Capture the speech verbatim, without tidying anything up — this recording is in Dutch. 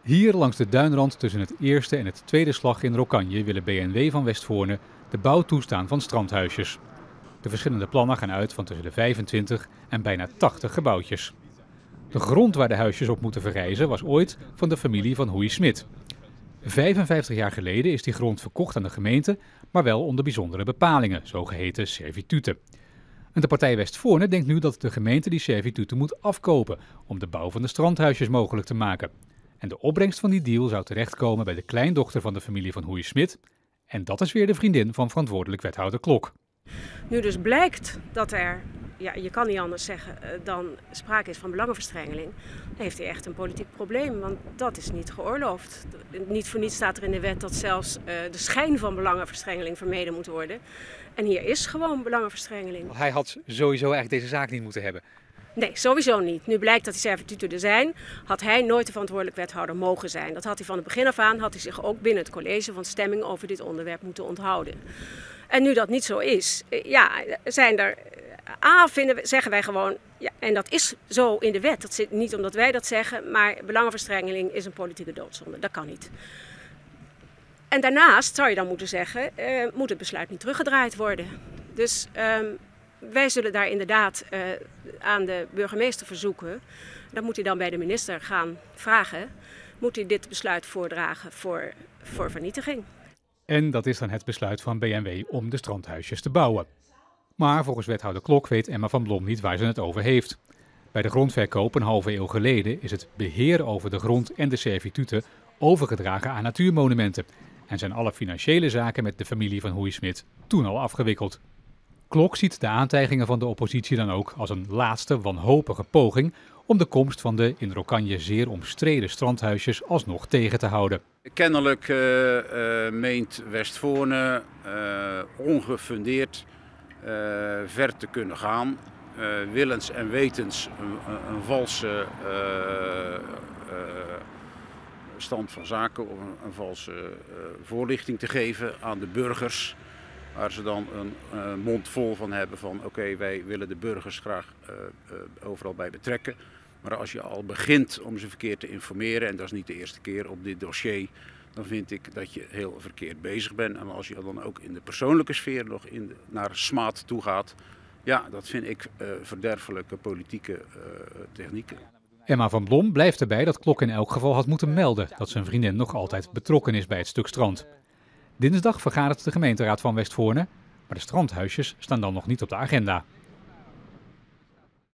Hier langs de duinrand tussen het eerste en het tweede slag in Rokkanje willen B N W van Westvoorne de bouw toestaan van strandhuisjes. De verschillende plannen gaan uit van tussen de vijfentwintig en bijna tachtig gebouwtjes. De grond waar de huisjes op moeten verrijzen was ooit van de familie van Hoei Smit. vijfenvijftig jaar geleden is die grond verkocht aan de gemeente, maar wel onder bijzondere bepalingen, zogeheten servituten. En de partij Westvoorne denkt nu dat de gemeente die servituten moet afkopen om de bouw van de strandhuisjes mogelijk te maken. En de opbrengst van die deal zou terechtkomen bij de kleindochter van de familie van Hoei Smit. En dat is weer de vriendin van verantwoordelijk wethouder Klok. Nu dus blijkt dat er, ja, je kan niet anders zeggen dan sprake is van belangenverstrengeling, dan heeft hij echt een politiek probleem, want dat is niet geoorloofd. Niet voor niets staat er in de wet dat zelfs uh, de schijn van belangenverstrengeling vermeden moet worden. En hier is gewoon belangenverstrengeling. Hij had sowieso eigenlijk deze zaak niet moeten hebben. Nee, sowieso niet. Nu blijkt dat die servituten er zijn, had hij nooit de verantwoordelijk wethouder mogen zijn. Dat had hij van het begin af aan, had hij zich ook binnen het college van stemming over dit onderwerp moeten onthouden. En nu dat niet zo is, ja, zijn er, A, vinden we, zeggen wij gewoon, ja, en dat is zo in de wet, dat zit niet omdat wij dat zeggen, maar belangenverstrengeling is een politieke doodzonde, dat kan niet. En daarnaast zou je dan moeten zeggen, uh, moet het besluit niet teruggedraaid worden. Dus um, wij zullen daar inderdaad uh, aan de burgemeester verzoeken, dat moet hij dan bij de minister gaan vragen, moet hij dit besluit voordragen voor, voor vernietiging. En dat is dan het besluit van B N W om de strandhuisjes te bouwen. Maar volgens wethouder Klok weet Emma van Blom niet waar ze het over heeft. Bij de grondverkoop een halve eeuw geleden is het beheer over de grond en de servituten overgedragen aan Natuurmonumenten. En zijn alle financiële zaken met de familie van Hoei Smit toen al afgewikkeld. Klok ziet de aantijgingen van de oppositie dan ook als een laatste wanhopige poging om de komst van de in Rokkanje zeer omstreden strandhuisjes alsnog tegen te houden. Kennelijk uh, uh, meent Westvoorne uh, ongefundeerd uh, ver te kunnen gaan. Uh, willens en wetens een, een, een valse uh, uh, stand van zaken of een, een valse uh, voorlichting te geven aan de burgers. Waar ze dan een uh, mond vol van hebben van oké, okay, wij willen de burgers graag uh, uh, overal bij betrekken. Maar als je al begint om ze verkeerd te informeren, en dat is niet de eerste keer op dit dossier, dan vind ik dat je heel verkeerd bezig bent. En als je dan ook in de persoonlijke sfeer nog in de, naar smaad toe gaat, ja, dat vind ik uh, verderfelijke politieke uh, technieken. Emma van Blom blijft erbij dat Klok in elk geval had moeten melden dat zijn vriendin nog altijd betrokken is bij het stuk strand. Dinsdag vergadert de gemeenteraad van Westvoorne, maar de strandhuisjes staan dan nog niet op de agenda.